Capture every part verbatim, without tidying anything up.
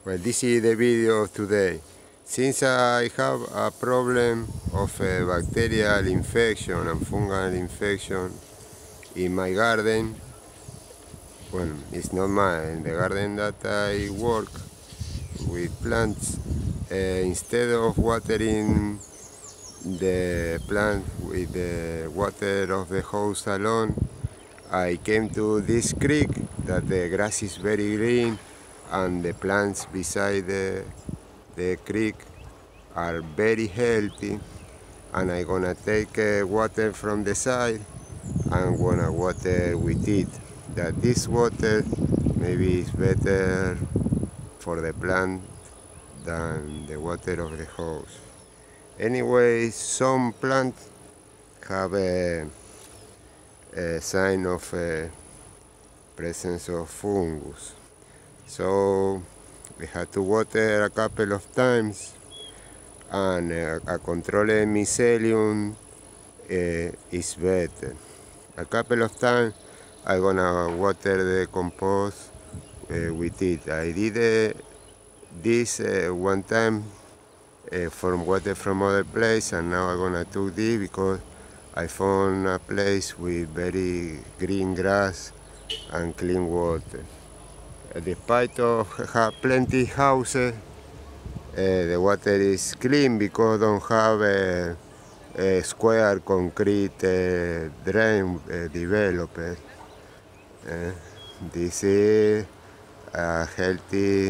Well, this is the video of today. Since I have a problem of a bacterial infection and fungal infection in my garden, well, it's not mine, the garden that I work with plants, uh, instead of watering the plant with the water of the hose alone, I came to this creek that the grass is very green and the plants beside the, the creek are very healthy, and I'm gonna take uh, water from the side and gonna water with it. That this water maybe is better for the plant than the water of the hose. Anyway, some plants have a, a sign of a presence of fungus, so we had to water a couple of times, and uh, a controlled mycelium uh, is better. A couple of times I'm gonna water the compost uh, with it. I did uh, this uh, one time uh, from water from other place, and now I'm gonna do this because I found a place with very green grass and clean water. Uh, despite of have plenty houses, uh, the water is clean because don't have a, a square concrete uh, drain uh, developed. Uh, this is a healthy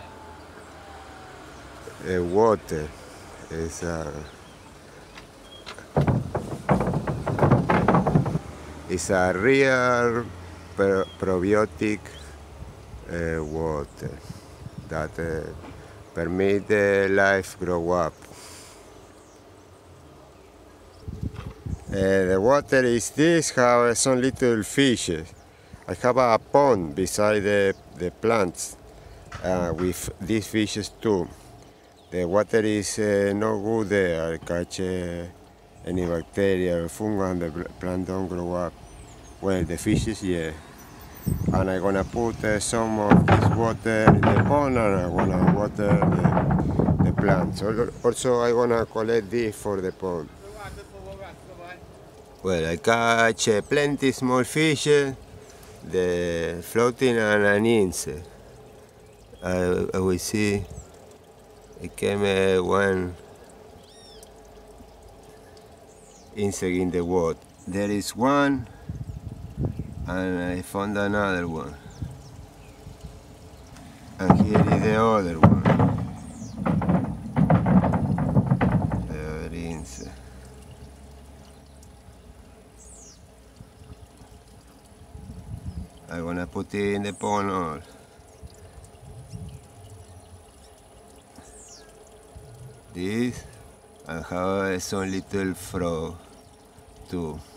uh, water. It's a, it's a real probiotic uh, water that uh, permit the life grow up. Uh, the water is this, have some little fishes. I have a pond beside the, the plants uh, with these fishes too. The water is uh, no good there, catch uh, any bacteria or fungus, and the plant don't grow up. Well, the fishes, yeah. And I'm gonna put uh, some of this water in the pond, and I'm gonna water the, the plants. Also, I'm gonna collect this for the pond. Well, I catch uh, plenty small fish, uh, the floating and an insect. I, I will see, it came uh, one insect in the water. There is one, and I found another one. And here is the other one. The other insect. I'm gonna put it in the pond all. This, and have some little frog too.